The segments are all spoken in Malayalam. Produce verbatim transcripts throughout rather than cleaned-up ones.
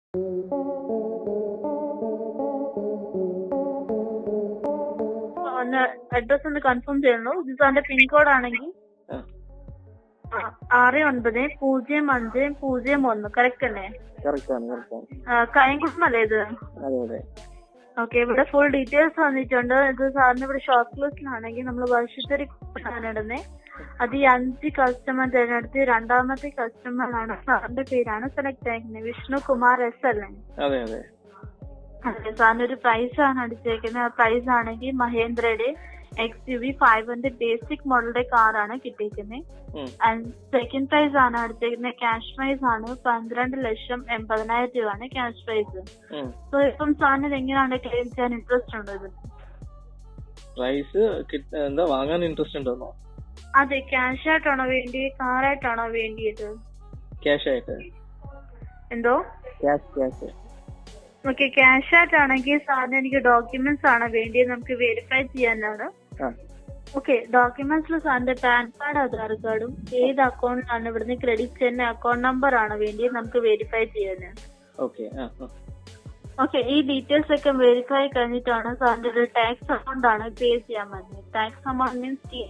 ഒന്ന് അഡ്രസ് ഒന്ന് കൺഫേം ചെയ്യണോ? ഇത് സാറിന്റെ പിൻകോഡ് ആണെങ്കിൽ ആറ് ഒൻപത് പൂജ്യം അഞ്ച് പൂജ്യം ഒന്ന് കറക്റ്റ് അല്ലേ? കായംകുളമല്ലേ ഇത്? ഓക്കെ, ഇവിടെ ഫുൾ ഡീറ്റെയിൽസ് വന്നിട്ടുണ്ട്. ഇത് സാറിന് ഇവിടെ ഷോപ്പ് ലിസ്റ്റിലാണെങ്കിൽ നമ്മൾ വർഷത്തെ ഇടുന്നത്. അത് ഈ അഞ്ച് കസ്റ്റമർ തിരഞ്ഞെടുത്ത് രണ്ടാമത്തെ കസ്റ്റമറാണ് സാറിന്റെ പേരാണ് സെലക്ട് ആയിരിക്കുന്നത്. വിഷ്ണു കുമാർ എസ് അല്ലേ? അതെ അതെ അതെ. സാറിന് ഒരു പ്രൈസ് ആണ് അടിച്ചേക്കുന്നത്. ആ പ്രൈസ് ആണെങ്കിൽ മഹേന്ദ്രയുടെ X U V five hundred basic മോഡലിന്റെ കാറാണ് കിട്ടിയിരിക്കുന്നത്. ആൻഡ് സെക്കൻഡ് പ്രൈസ് ആണ് അടിച്ചേക്കുന്നത്. ക്യാഷ് പ്രൈസ് ആണ് പന്ത്രണ്ട് ലക്ഷം എൺപതിനായിരം രൂപയാണ് ക്യാഷ് പ്രൈസ്. സോ ഇപ്പം സാറിന് എങ്ങനെയാണ് ക്ലെയിം ചെയ്യാൻ ഇൻട്രസ്റ്റ് ഉണ്ടോ? ഇത് പ്രൈസ് എന്താ വാങ്ങാൻ ഇൻട്രസ്റ്റ് ഉണ്ടോ? അതെ, ക്യാഷ് ആയിട്ടാണോ വേണ്ടിയത് കാറായിട്ടാണോ വേണ്ടിയത്? ക്യാഷ് ആയിട്ട്. എന്തോ? ക്യാഷ് ക്യാഷ് ഓക്കെ, ക്യാഷ് ആയിട്ടാണെങ്കിൽ സാറിന് എനിക്ക് ഡോക്യുമെന്റ്സ് ആണ് വേണ്ടിയത്. നമുക്ക് വെരിഫൈ ചെയ്യാനാണ്. ഓക്കെ, ഡോക്യുമെന്റ്സിൽ സാറിന്റെ പാൻ കാർഡ് ആധാർ കാർഡും ഏത് അക്കൗണ്ടിലാണ് ഇവിടുന്ന് ക്രെഡിറ്റ് ചെയ്യുന്ന അക്കൗണ്ട് നമ്പർ ആണ് വേണ്ടിയത് നമുക്ക് വെരിഫൈ ചെയ്യാനാണ്. ഓക്കെ, ഈ ഡീറ്റെയിൽസ് ഒക്കെ വെരിഫൈ കഴിഞ്ഞിട്ടാണ് സാറിന്റെ ഒരു ടാക്സ് അമൗണ്ട് ആണ് പേ ചെയ്യാൻ പറ്റുന്നത്. ടാക്സ് അമൗണ്ട് മീൻസ്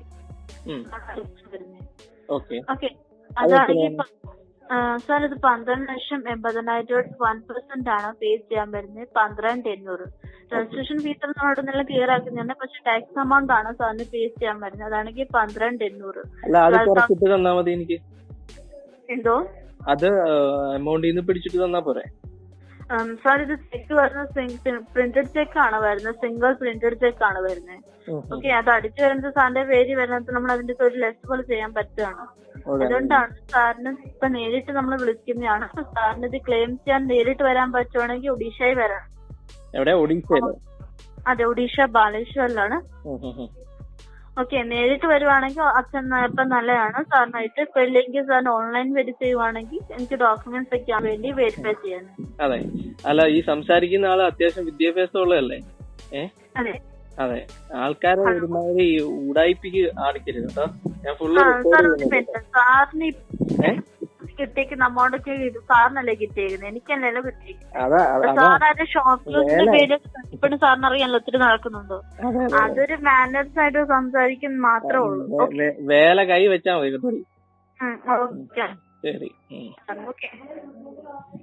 ഓക്കെ, അതാണെങ്കിൽ സാർ ഇത് പന്ത്രണ്ട് ലക്ഷം എൺപതിനായിരം രൂപ വൺ പെർസെന്റ് ആണ് പേ ചെയ്യാൻ വരുന്നത്. പന്ത്രണ്ട് എണ്ണൂറ് രജിസ്ട്രേഷൻ ഫീസ് നമ്മളോടൊന്നെല്ലാം ക്ലിയർ ആക്കുന്നുണ്ട്. പക്ഷെ ടാക്സ് അമൗണ്ട് ആണ് സാറിന് പേ ചെയ്യാൻ വരുന്നത്. അതാണെങ്കിൽ പന്ത്രണ്ട് എണ്ണൂറ്. എന്തോ? അത് എമൗണ്ട് പിടിച്ചിട്ട് തന്നാ പോരെ? സാർ ഇത് ചെക്ക് വരുന്നത് പ്രിന്റഡ് ചെക്ക് ആണ് വരുന്നത്. സിംഗിൾ പ്രിന്റഡ് ചെക്ക് ആണ് വരുന്നത്. ഓക്കെ, അത് അടിച്ചു വരുന്നത് സാറിന്റെ പേര് വരുന്നത് നമ്മൾ അതിന്റെ ഒരു ലെസ് പോലെ ചെയ്യാൻ പറ്റുകയാണ്. അതുകൊണ്ടാണ് സാറിന് ഇപ്പൊ നേരിട്ട് നമ്മൾ വിളിക്കുന്നതാണ്. സാറിന് ഇത് ക്ലെയിം ചെയ്യാൻ നേരിട്ട് വരാൻ പറ്റുവാണെങ്കിൽ ഒഡീഷയിൽ വരാം. അതെ, ഒഡീഷ ബാലേശ്വറിലാണ്. ഓക്കെ, നേരിട്ട് വരുവാണെങ്കിൽ അച്ഛൻ ഇപ്പൊ നല്ലതാണ് സാറിനായിട്ട്. ഇപ്പൊ ഇല്ലെങ്കിൽ സാറിന് ഓൺലൈൻ വെരിഫൈ ചെയ്യുവാണെങ്കിൽ എനിക്ക് ഡോക്യുമെന്റ്സ് വെക്കാൻ വേണ്ടി വെരിഫൈ ചെയ്യാൻ. അതെ, അല്ല ഈ സംസാരിക്കുന്ന ആള് അത്യാവശ്യം വിദ്യാഭ്യാസം ഉള്ളതല്ലേ? അതെ അതെ, ആൾക്കാരെ ഒരുമാതിരി ഉടായിപ്പിക്ക് ആടിക്കരുത് കേട്ടോ. ഞാൻ ഫുള്ള് സാറിന് കിട്ടിയേക്കുന്ന അമൗണ്ട് ഒക്കെ സാറിനല്ലേ കിട്ടിയേക്കുന്നത്, എനിക്കല്ലല്ലോ കിട്ടിയേക്കുന്നത്. സാറിന്റെ ഷോപ്പിലെ പേര് ഇപ്പോഴും സാറിന് അറിയാമല്ലോ ഒത്തിരി നടക്കുന്നുണ്ടോ. അതൊരു മാനേഴ്സ് ആയിട്ട് സംസാരിക്കുന്ന മാത്രമേ ഉള്ളൂ. വേല കൈ വെച്ചാൽ മതി. ഓക്കെ ശരി. ഓക്കെ.